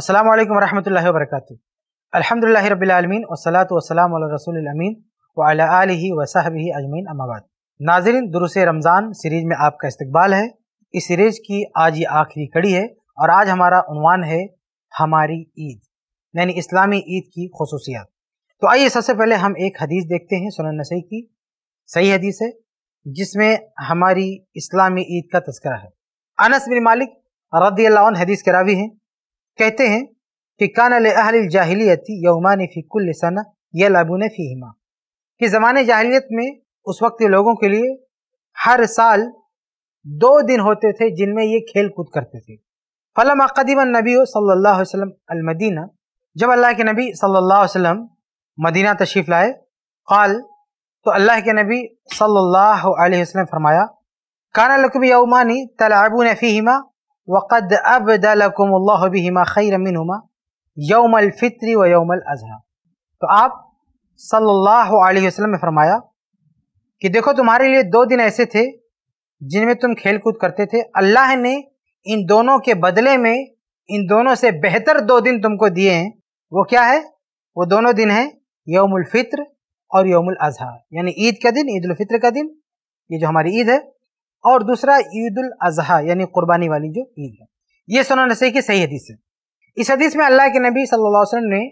अस्सलामु अलैकुम रहमतुल्लाहि व बरकातुहू। अल्हम्दुलिल्लाहि रब्बिल आलमीन वस्सलातु वस्सलामु अला रसूलिल अमीन व अला आलिहि व सहबिहि अजमईन अम्मा बाद। नाज़रीन, दुरूस रमज़ान सीरीज में आपका इस्तकबाल है। इस सीरीज की आज ये आखिरी कड़ी है और आज हमारा उन्वान है हमारी ईद, यानी इस्लामी ईद की खुसूसियात। तो आइए सबसे पहले हम एक हदीस देखते हैं, सुनन नसई की सही हदीस है जिसमें हमारी इस्लामी ईद का तज़किरा है। अनस बिन मालिक रज़ियल्लाहु अन्हु हदीस के रावी हैं, कहते हैं कि कान ले अहलिल जाहिलियती यौमानी फी कुल्ल सना यलअबून फीहिमा, कि ज़माने जाहिलियत में उस वक्त लोगों के लिए हर साल 2 दिन होते थे जिनमें ये खेल कूद करते थे। फलमा क़दिम नबी सल्लल्लाहु अलैहि वसल्लम अल मदीना, जब अल्लाह के नबी सल्लल्लाहु अलैहि वसल्लम मदीना तशरीफ लाए, क़ाल, तो अल्लाह के नबी सल्लल्लाहु अलैहि वसल्लम फरमाया, काना लकुम यौमानी तलअबून फीहिमा वक़द अबदलकुमुल्लाहु बिहिमा खैरम मिनहुमा यौमल फित्री व यौमल अज़हा। तो आप सल्लल्लाहु अलैहि वसल्लम ने फरमाया कि देखो, तुम्हारे लिए 2 दिन ऐसे थे जिनमें तुम खेल कूद करते थे। अल्लाह ने इन दोनों के बदले में इन दोनों से बेहतर 2 दिन तुमको दिए हैं। वो क्या है? वो दोनों दिन हैं यौमुल फित्र और यौमुल अज़हा, यानी ईद का दिन, ईद उल फित्र का दिन, ये जो हमारी ईद है, और दूसरा ईद उल अज़हा यानी कुर्बानी वाली जो ईद है। ये सुनन नसई की सही हदीस है। इस हदीस में अल्लाह के नबी सल्लल्लाहु अलैहि वसल्लम ने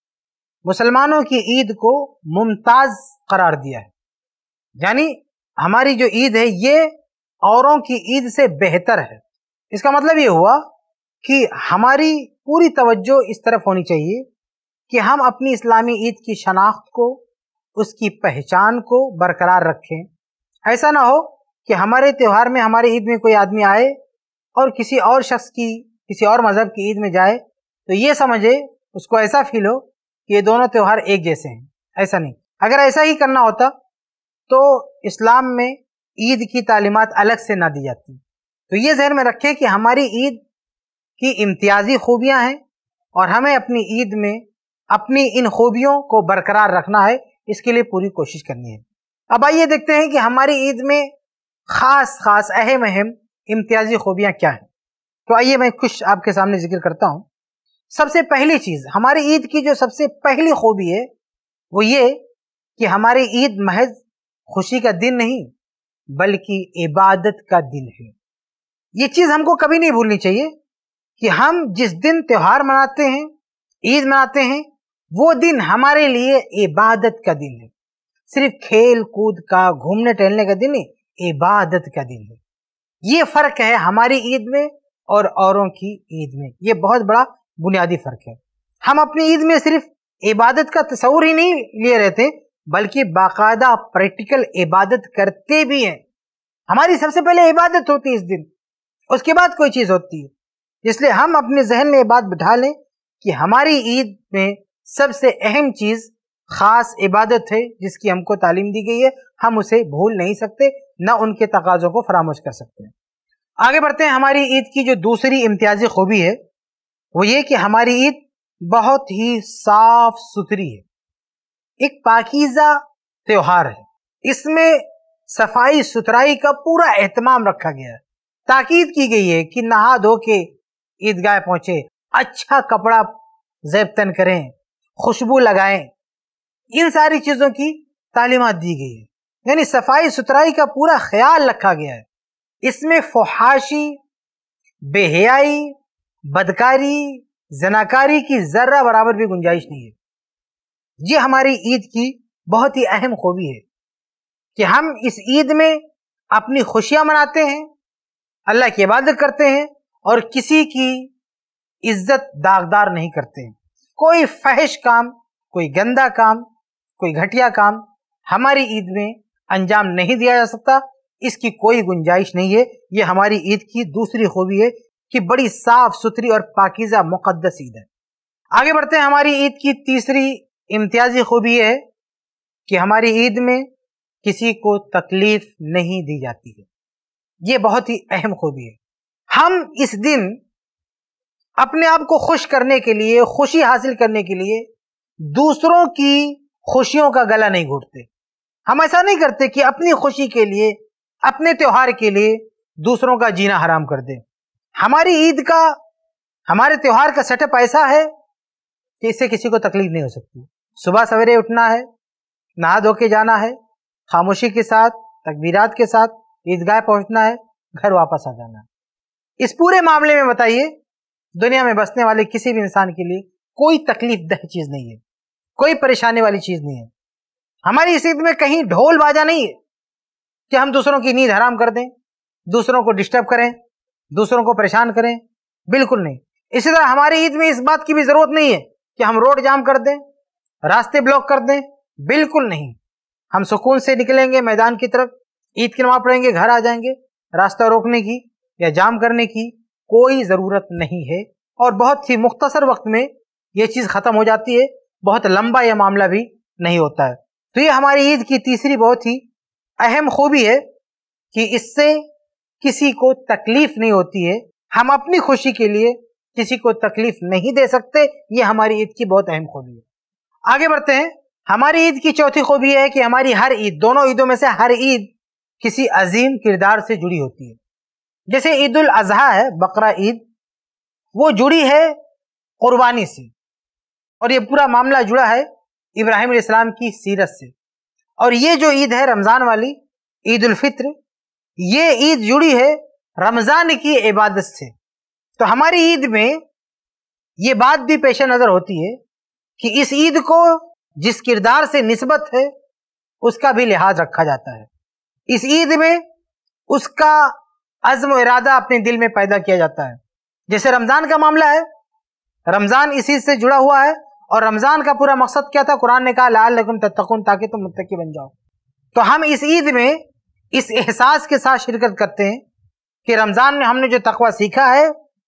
मुसलमानों की ईद को मुमताज करार दिया है, यानी हमारी जो ईद है ये औरों की ईद से बेहतर है। इसका मतलब ये हुआ कि हमारी पूरी तवज्जो इस तरफ होनी चाहिए कि हम अपनी इस्लामी ईद की शनाख्त को, उसकी पहचान को बरकरार रखें। ऐसा ना हो कि हमारे त्यौहार में, हमारे ईद में कोई आदमी आए और किसी और शख्स की, किसी और मजहब की ईद में जाए तो ये समझे, उसको ऐसा फील हो कि ये दोनों त्यौहार एक जैसे हैं। ऐसा नहीं। अगर ऐसा ही करना होता तो इस्लाम में ईद की तालीमात अलग से ना दी जाती। तो ये ज़हन में रखें कि हमारी ईद की इम्तियाजी खूबियां हैं और हमें अपनी ईद में अपनी इन खूबियों को बरकरार रखना है, इसके लिए पूरी कोशिश करनी है। अब आइए देखते हैं कि हमारी ईद में खास अहम इम्तियाजी खूबियां क्या हैं। तो आइए मैं कुछ आपके सामने जिक्र करता हूं। सबसे पहली चीज, हमारी ईद की जो सबसे पहली खूबी है वो ये कि हमारी ईद महज खुशी का दिन नहीं बल्कि इबादत का दिन है। ये चीज हमको कभी नहीं भूलनी चाहिए कि हम जिस दिन त्योहार मनाते हैं, ईद मनाते हैं, वो दिन हमारे लिए इबादत का दिन है। सिर्फ खेल कूद का, घूमने टहलने का दिन नहीं, इबादत का दिन है। ये फर्क है हमारी ईद में और औरों की ईद में। ये बहुत बड़ा बुनियादी फर्क है। हम अपनी ईद में सिर्फ इबादत का तस्वुर ही नहीं लिए रहते बल्कि बाकायदा प्रैक्टिकल इबादत करते भी हैं। हमारी सबसे पहले इबादत होती है इस दिन, उसके बाद कोई चीज होती है। इसलिए हम अपने जहन में ये बात बिठा लें कि हमारी ईद में सबसे अहम चीज खास इबादत है जिसकी हमको तालीम दी गई है। हम उसे भूल नहीं सकते, न उनके तकाज़ों को फरामोश कर सकते हैं। आगे बढ़ते हैं। हमारी ईद की जो दूसरी इम्तियाजी खूबी है वो ये कि हमारी ईद बहुत ही साफ सुथरी है, एक पाकीज़ा त्योहार है। इसमें सफाई सुथराई का पूरा एहतमाम रखा गया है। ताकीद की गई है कि नहा धो के ईदगाह पहुंचे, अच्छा कपड़ा ज़ेब तन करें, खुशबू लगाएं, इन सारी चीजों की तालीमात दी गई है, यानी सफाई सुथराई का पूरा ख्याल रखा गया है। इसमें फहाशी, बेहयाई, बदकारी, जनाकारी की जर्रा बराबर भी गुंजाइश नहीं है। ये हमारी ईद की बहुत ही अहम खूबी है कि हम इस ईद में अपनी खुशियां मनाते हैं, अल्लाह की इबादत करते हैं और किसी की इज्जत दागदार नहीं करते हैं। कोई फहश काम, कोई गंदा काम, कोई घटिया काम हमारी ईद में अंजाम नहीं दिया जा सकता, इसकी कोई गुंजाइश नहीं है। ये हमारी ईद की दूसरी खूबी है कि बड़ी साफ सुथरी और पाकीज़ा मुक़द्दस ईद है। आगे बढ़ते हैं। हमारी ईद की तीसरी इम्तियाजी खूबी है कि हमारी ईद में किसी को तकलीफ नहीं दी जाती है। ये बहुत ही अहम खूबी है। हम इस दिन अपने आप को खुश करने के लिए, खुशी हासिल करने के लिए दूसरों की खुशियों का गला नहीं घोटते। हम ऐसा नहीं करते कि अपनी खुशी के लिए, अपने त्योहार के लिए दूसरों का जीना हराम कर दें। हमारी ईद का ہمارے تیوہار کا سیٹ اپ ایسا ہے کہ اس سے کسی کو تکلیف نہیں ہو سکتی. صبح سویرے اٹھنا ہے، نہا دھو کے جانا ہے، خاموشی کے ساتھ تکبیرات کے ساتھ عیدگاہ پہنچنا ہے، گھر واپس آ جانا ہے. اس پورے معاملے میں بتائیے دنیا میں بسنے والے کسی بھی انسان کے لیے کوئی تکلیف دہ چیز نہیں ہے، کوئی پریشانی والی چیز نہیں ہے. ہماری اس عید میں کہیں ڈھول باجا نہیں ہے کہ ہم دوسروں کی نیند حرام کر دیں، دوسروں کو ڈسٹرب کریں، دوسروں کو پریشان کریں، بالکل نہیں. اسی طرح ہماری عید میں اس بات کی بھی ضرورت نہیں ہے کہ ہم روڈ جام کر دیں، راستے بلاک کر دیں، بالکل نہیں. ہم سکون سے نکلیں گے میدان کی طرف، عید کی نماز پڑھیں گے، گھر آ جائیں گے. راستہ روکنے کی یا جام کرنے کی کوئی ضرورت نہیں ہے، اور بہت ہی مختصر وقت میں یہ چیز ختم ہو جاتی ہے، بہت لمبا یہ معاملہ بھی نہیں ہوتا ہے. تو یہ ہماری عید کی تیسری بہت ہی اہم خوبی ہے کہ اس سے کسی کو تکلیف نہیں ہوتی ہے. ہم اپنی خوشی کے لیے کسی کو تکلیف نہیں دے سکتے، یہ ہماری عید کی بہت اہم خوبی ہے. آگے بڑھتے ہیں. ہماری عید کی چوتھی خوبی ہے کہ ہماری ہر عید، دونوں عیدوں میں سے ہر عید کسی عظیم کردار سے جڑی ہوتی ہے. جیسے عید الاضحیٰ ہے، بقرہ عید، وہ جڑی ہے قربانی سے، اور یہ پورا معاملہ جڑا ہے ابراہیم علیہ السلام کی سیرت سے. اور یہ جو عید ہے رمضان والی، عید الفطر، یہ عید جڑی ہے رمضان کی عبادت سے. تو ہماری عید میں یہ بات بھی پیش نظر ہوتی ہے کہ اس عید کو جس کردار سے نسبت ہے اس کا بھی لحاظ رکھا جاتا ہے. اس عید میں اس کا عزم و ارادہ اپنے دل میں پیدا کیا جاتا ہے. جیسے رمضان کا معاملہ ہے، رمضان اس عید سے جڑا ہوا ہے، اور رمضان کا پورا مقصد کیا تھا؟ قرآن نے کہا لعلکم تتقون، تاکہ تم متقی بن جاؤ. تو ہم اس عید میں اس احساس کے ساتھ شرکت کرتے ہیں کہ رمضان میں ہم نے جو تقوی سیکھا ہے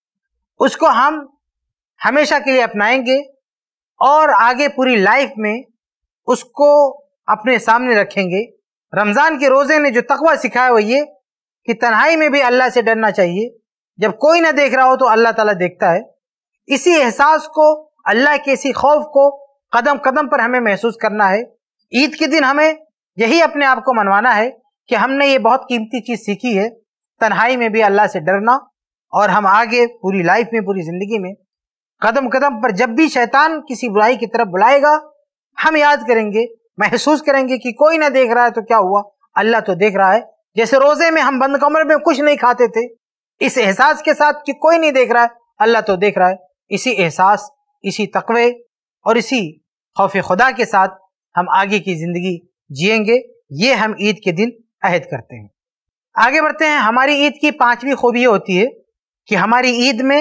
اس کو ہم ہمیشہ کے لیے اپنائیں گے، اور آگے پوری لائف میں اس کو اپنے سامنے رکھیں گے. رمضان کے روزے نے جو تقوی سکھایا وہ یہ کہ تنہائی میں بھی اللہ سے ڈرنا چاہیے، جب کوئی نہ دیکھ رہا ہو تو اللہ تعالیٰ دیکھتا ہے. اسی احساس کو، اللہ کے اسی خوف کو قدم قدم پر ہمیں محسوس کرنا ہے. عید کے دن ہمیں یہی اپنے آپ کو منوانا ہے کہ ہم نے یہ بہت قیمتی چیز سیکھی ہے، تنہائی میں بھی اللہ سے ڈرنا. اور ہم آگے پوری لائف میں، پوری زندگی میں قدم قدم پر جب بھی شیطان کسی برائی کی طرف بلائے گا، ہم یاد کریں گے، محسوس کریں گے کہ کوئی نہ دیکھ رہا ہے تو کیا ہوا، اللہ تو دیکھ رہا ہے. جیسے روزے میں ہم بند کمرے میں کچھ نہیں کھاتے تھے، اس احساس کے ساتھ کہ کوئی نہیں دیکھ رہا ہے، اللہ تو دیکھ رہا ہے. اسی احساس، اسی تقوی اور اسی خوف خدا کے ساتھ ہم آگے کی زندگی جئیں گے. یہ ہم عید کے دن عہد کرتے ہیں. آگے بڑھتے ہیں. ہماری عید کی پانچویں خوبی یہ ہوتی ہے کہ ہماری عید میں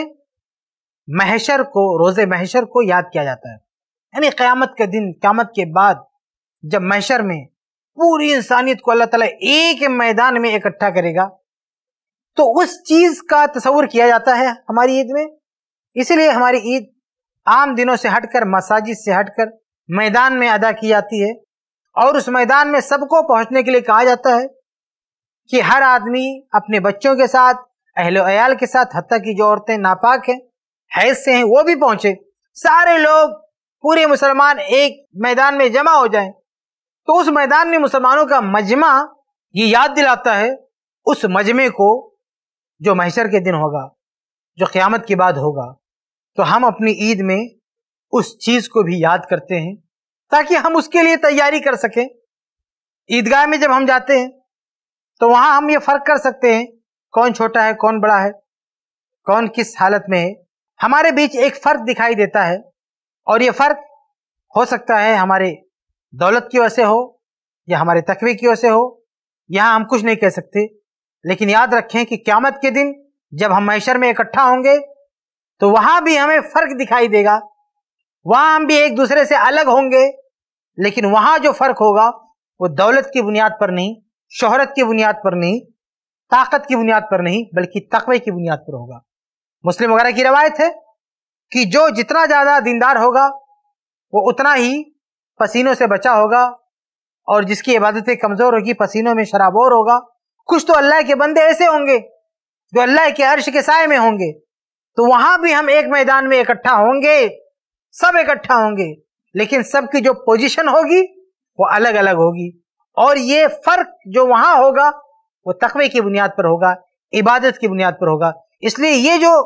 محشر کو، روز محشر کو یاد کیا جاتا ہے. یعنی قیامت کے دن، قیامت کے بعد جب محشر میں پوری انسانیت کو اللہ تعالیٰ ایک میدان میں اکٹھا کرے گا، تو اس چیز کا تصور کیا جاتا ہے ہماری عید میں. اسی لیے ہماری عید عام دنوں سے ہٹ کر، مساجد سے ہٹ کر میدان میں ادا کی جاتی ہے، اور اس میدان میں سب کو پہنچنے کے لیے کہا جاتا ہے کہ ہر آدمی اپنے بچوں کے ساتھ، اہل و عیال کے ساتھ، حتیٰ کہ جو عورتیں ناپاک ہیں، حیض سے ہیں، وہ بھی پہنچے. سارے لوگ، پورے مسلمان ایک میدان میں جمع ہو جائیں. تو اس میدان میں مسلمانوں کا مجمع یہ یاد دلاتا ہے اس مجمع کو جو محشر کے دن ہوگا، جو قیامت کے بعد ہوگا. تو ہم اپنی عید میں اس چیز کو بھی یاد کرتے ہیں تاکہ ہم اس کے لیے تیاری کر سکیں. عیدگاہ میں جب ہم جاتے ہیں تو وہاں ہم یہ فرق کر سکتے ہیں کون چھوٹا ہے، کون بڑا ہے، کون کس حالت میں ہے. ہمارے بیچ ایک فرق دکھائی دیتا ہے، اور یہ فرق ہو سکتا ہے ہمارے دولت کی وجہ سے ہو یا ہمارے تقوی کی وجہ سے ہو. یہاں ہم کچھ نہیں کہہ سکتے، لیکن یاد رکھیں کہ قیامت کے دن جب ہم محشر میں اکٹھا ہوں گے تو وہاں بھی ہمیں فرق دکھائی دے گا. وہاں ہم بھی ایک دوسرے سے الگ ہوں گے، لیکن وہاں جو فرق ہوگا وہ دولت کی بنیاد پر نہیں، شہرت کی بنیاد پر نہیں، طاقت کی بنیاد پر نہیں، بلکہ تقوی کی بنیاد پر ہوگا. مسلم وغیرہ کی روایت ہے کہ جو جتنا زیادہ دیندار ہوگا وہ اتنا ہی پسینوں سے بچا ہوگا، اور جس کی عبادتیں کمزور ہوگی، پسینوں میں شرابور ہوگا. کچھ تو اللہ کے بندے ایسے ہوں گے جو اللہ کے عرش کے سائے میں ہوں گے. تو وہاں بھی ہم ایک میدان میں اکٹھا ہوں گے، سب اکٹھا ہوں گے، لیکن سب کی جو پوزیشن ہوگی وہ الگ الگ ہوگی. اور یہ فرق جو وہاں ہوگا وہ تقوی کی بنیاد پر ہوگا، عبادت کی بنیاد پر ہوگا. اس لیے یہ جو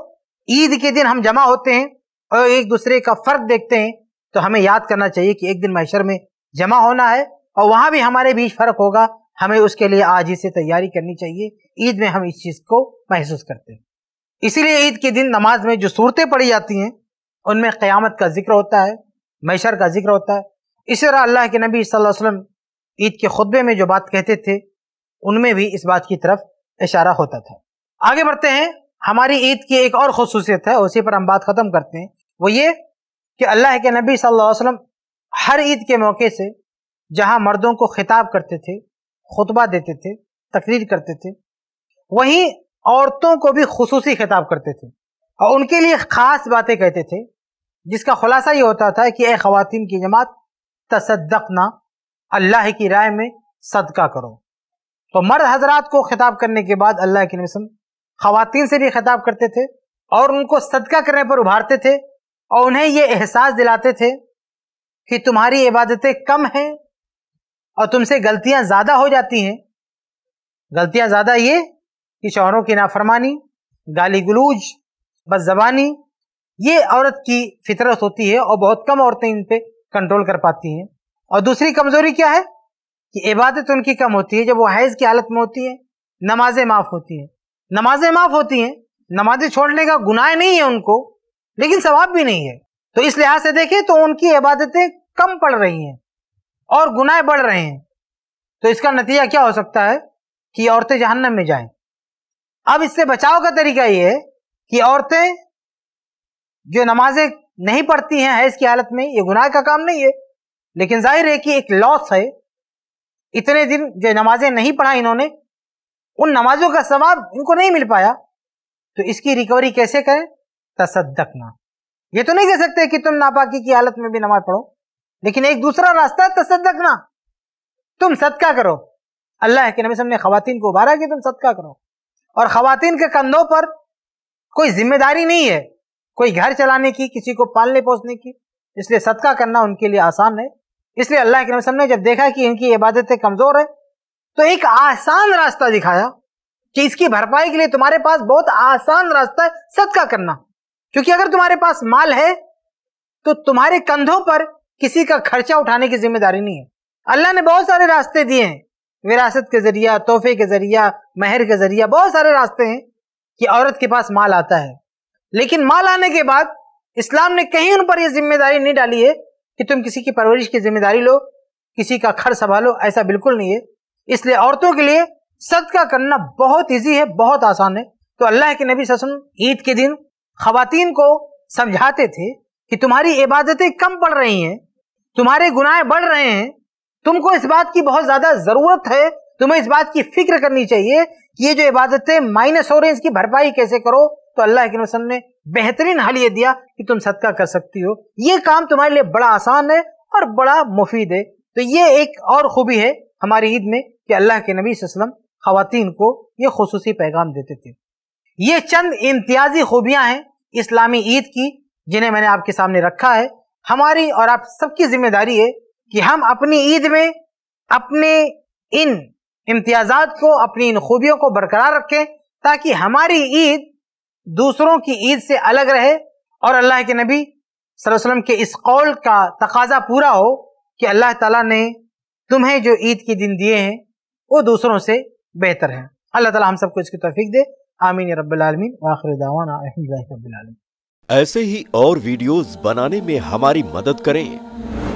ईद के दिन हम जमा होते हैं और एक दूसरे का फर्क देखते हैं, तो हमें याद करना चाहिए कि एक दिन महशर में जमा होना है और वहां भी हमारे बीच फर्क होगा। हमें उसके लिए आज ही से तैयारी करनी चाहिए। ईद में हम इस चीज को महसूस करते हैं। इसीलिए ईद के दिन नमाज में जो सूरतें पढ़ी जाती हैं उनमें क़यामत का जिक्र होता है, महशर का जिक्र होता है। इसी तरह अल्लाह के नबी सल्लल्लाहु अलैहि वसल्लम ईद के खुतबे में जो बात कहते थे उनमें भी इस बात की तरफ इशारा होता था। आगे बढ़ते हैं। हमारी ईद की एक और खुसूसियत है, उसी पर हम बात खत्म करते हैं। वो ये कि अल्लाह के नबी सल्लल्लाहु अलैहि वसल्लम हर ईद के मौके से जहां मर्दों को खिताब करते थे, खुतबा देते थे, तकरीर करते थे, वहीं औरतों को भी खुसूसी खिताब करते थे और उनके लिए खास बातें कहते थे, जिसका खुलासा ये होता था कि ए ख़वातीन की जमात, तसद्दक़ना, अल्लाह की राह में सदका करो। तो मर्द हजरात को खिताब करने के बाद अल्लाह के नबी ख़वातीन से भी खिताब करते थे और उनको सदका करने पर उभारते थे और उन्हें ये एहसास दिलाते थे कि तुम्हारी इबादतें कम हैं और तुमसे गलतियां ज्यादा हो जाती हैं। गलतियां ज्यादा ये कि शौहरों की नाफरमानी, गाली गलूज, बदज़बानी, ये औरत की फितरत होती है और बहुत कम औरतें इन पे कंट्रोल कर पाती हैं। और दूसरी कमजोरी क्या है कि इबादत उनकी कम होती है जब वो हैज की हालत में होती है। नमाजें माफ होती हैं, नमाजें माफ होती हैं, नमाजें छोड़ने का गुनाह नहीं है उनको, लेकिन सवाब भी नहीं है। तो इस लिहाज से देखें तो उनकी इबादतें कम पड़ रही हैं और गुनाह बढ़ रहे हैं। तो इसका नतीजा क्या हो सकता है कि औरतें जहन्नम में जाएं। अब इससे बचाव का तरीका ये है कि औरतें जो नमाजें नहीं पढ़ती हैं हैज की हालत में, ये गुनाह का काम नहीं है, लेकिन जाहिर है कि एक लॉस है। इतने दिन जो नमाजें नहीं पढ़ा इन्होंने, उन नमाजों का सवाब इनको नहीं मिल पाया। तो इसकी रिकवरी कैसे करें? तसद्दकना। ये तो नहीं कह सकते कि तुम नापाकी की हालत में भी नमाज पढ़ो, लेकिन एक दूसरा रास्ता है तसद्दकना, तुम सदका करो। अल्लाह के नबी ने खवातीन को उभारा कि तुम सदका करो, और खवातीन के कंधों पर कोई जिम्मेदारी नहीं है कोई घर चलाने की, किसी को पालने पोसने की, इसलिए सदका करना उनके लिए आसान है। इसलिए अल्लाह के नबी ने जब देखा कि इनकी इबादतें कमजोर है तो एक आसान रास्ता दिखाया कि इसकी भरपाई के लिए तुम्हारे पास बहुत आसान रास्ता है, सदका करना। क्योंकि अगर तुम्हारे पास माल है तो तुम्हारे कंधों पर किसी का खर्चा उठाने की जिम्मेदारी नहीं है। अल्लाह ने बहुत सारे रास्ते दिए हैं, विरासत के जरिया, तोहफे के जरिया, महर के जरिया, बहुत सारे रास्ते हैं कि औरत के पास माल आता है। लेकिन माल आने के बाद इस्लाम ने कहीं उन पर यह जिम्मेदारी नहीं डाली है कि तुम किसी की परवरिश की जिम्मेदारी लो, किसी का खर्च संभालो, ऐसा बिल्कुल नहीं है। इसलिए औरतों के लिए सदका करना बहुत इजी है, बहुत आसान है। तो अल्लाह के नबी सल्लल्लाहु अलैहि वसल्लम ईद के दिन खवातीन को समझाते थे कि तुम्हारी इबादतें कम पड़ रही हैं, तुम्हारे गुनाह बढ़ रहे हैं, तुमको इस बात की बहुत ज्यादा जरूरत है, तुम्हें इस बात की फिक्र करनी चाहिए कि ये जो इबादतें माइनस हो रही हैं इसकी भरपाई कैसे करो। तो अल्लाह के नबी ने बेहतरीन हल ये दिया कि तुम सदका कर सकती हो, ये काम तुम्हारे लिए बड़ा आसान है और बड़ा मुफीद है। तो ये एक और खूबी है हमारी ईद में कि अल्लाह के नबी सल्लल्लाहु अलैहि वसल्लम खवातीन को ये खुसूसी पैगाम देते थे। ये चंद इम्तियाजी खूबियां हैं इस्लामी ईद की जिन्हें मैंने आपके सामने रखा है। हमारी और आप सबकी जिम्मेदारी है कि हम अपनी ईद में अपने इन इम्तियाजात को, अपनी इन खूबियों को बरकरार रखें ताकि हमारी ईद दूसरों की ईद से अलग रहे और अल्लाह के नबी सल्लल्लाहु अलैहि वसल्लम के इस कौल का तकाजा पूरा हो कि अल्लाह ताला ने तुम्हें जो ईद के दिन दिए हैं वो दूसरों से बेहतर हैं। अल्लाह ताला हम सबको इसकी तौफीक दे। आमीन या रब्बिल आलमीन व आखिर दावाना अल्हम्दुलिल्लाहि रब्बिल आलमीन। ऐसे ही और वीडियोस बनाने में हमारी मदद करें।